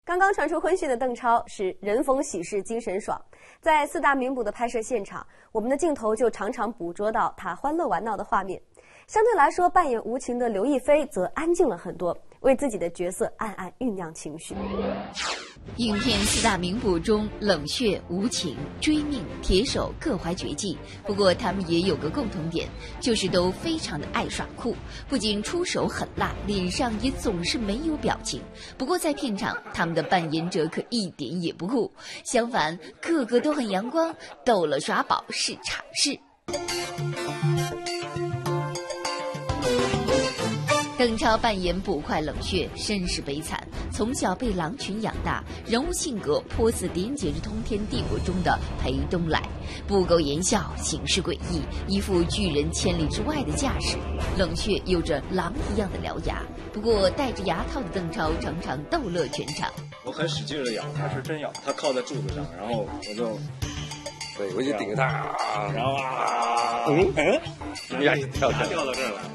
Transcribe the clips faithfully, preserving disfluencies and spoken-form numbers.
刚刚传出婚讯的邓超是人逢喜事精神爽，在四大名捕的拍摄现场，我们的镜头就常常捕捉到他欢乐玩闹的画面。相对来说，扮演无情的刘亦菲则安静了很多，为自己的角色暗暗酝酿情绪。 影片四大名捕中，冷血、无情、追命、铁手各怀绝技。不过他们也有个共同点，就是都非常的爱耍酷，不仅出手狠辣，脸上也总是没有表情。不过在片场，他们的扮演者可一点也不酷，相反，个个都很阳光，逗乐耍宝是常事。邓超扮演捕快冷血，身世悲惨，从小被狼群养大，人物性格颇似连结着通天帝国中的裴东来，不苟言笑，行事诡异，一副拒人千里之外的架势。冷血有着狼一样的獠牙，不过戴着牙套的邓超常常逗乐全场。 我很使劲的咬，他是真咬，他靠在柱子上，然后我就， 对，我就顶着他， 然后啊， 嗯嗯，牙就掉掉到这儿了。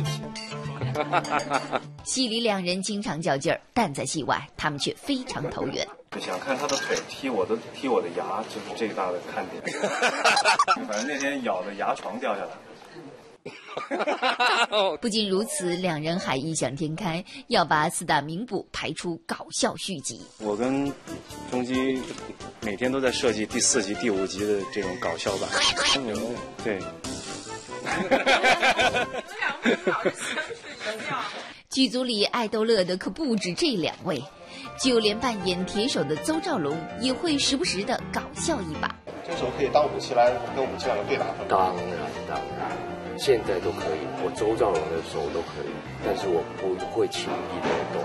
戏里两人经常较劲儿，但在戏外，他们却非常投缘。 想看他的腿踢我的踢我的牙，就是最大的看点。反正那天咬的牙床掉下来。 不仅如此，两人还异想天开，要把四大名捕排出搞笑续集。 我跟钟基每天都在设计第四集、第五集的这种搞笑版。对。 剧组里爱逗乐的可不止这两位，就连扮演铁手的邹兆龙也会时不时的搞笑一把。 这手可以当武器来跟我们这样的对打。 当然当然，现在都可以，我周兆龙的手都可以，但是我不会轻易的动。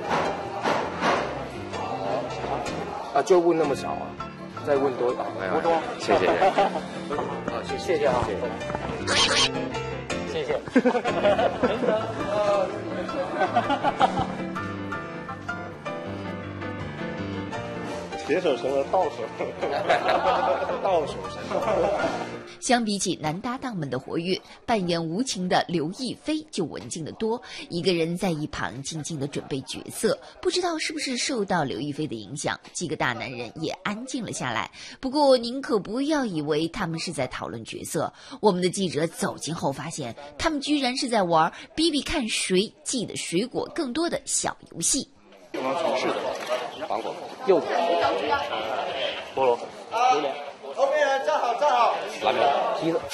啊，就问那么少啊？再问多少？不多。谢谢。好，谢谢谢啊，谢谢。真的。 铁手成了道手，道手神。 相比起男搭档们的活跃，扮演无情的刘亦菲就文静得多，一个人在一旁静静地准备角色。不知道是不是受到刘亦菲的影响，几个大男人也安静了下来。不过您可不要以为他们是在讨论角色，我们的记者走近后发现，他们居然是在玩比比看谁记得水果更多的小游戏。 是的，芒果、 柚子、菠萝、榴莲。 后面人站好，站好。 拉面、披萨。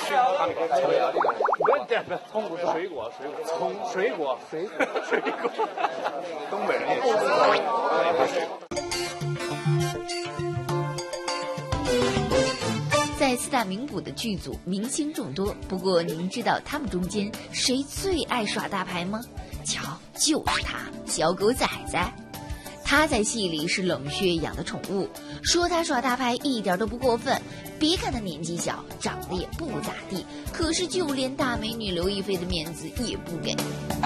不要点的，葱不是水果，水果，葱，水果，水果，水果。东北人也是。 在四大名捕的剧组，明星众多，不过您知道他们中间谁最爱耍大牌吗？瞧，就是他，小狗仔仔。他在戏里是冷血养的宠物，说他耍大牌一点都不过分。别看他年纪小，长得也不咋地，可是就连大美女刘亦菲的面子也不给。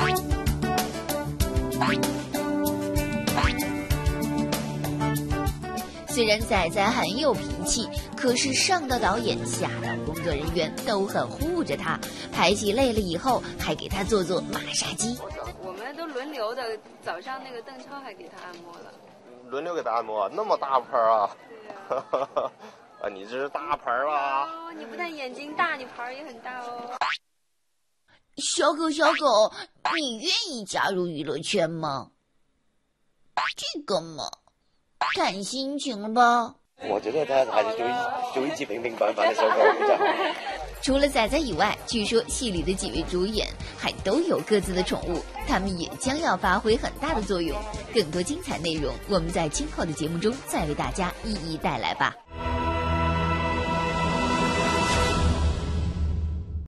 虽然仔仔很有脾气，可是上到导演下到工作人员都很护着他，排戏累了以后还给他做做马杀鸡。 我们都轮流的，早上那个邓超还给他按摩了。 轮流给他按摩，那么大盆啊！ 对呀。 啊，你这是大盆啊！ 哦，你不但眼睛大，你盆也很大哦。 小狗，小狗，你愿意加入娱乐圈吗？这个嘛，看心情吧。 我觉得他还是做一做一隻平平凡凡的小狗比較好。 除了仔仔以外，据说戏里的几位主演还都有各自的宠物，他们也将要发挥很大的作用。更多精彩内容，我们在今后的节目中再为大家一一带来吧。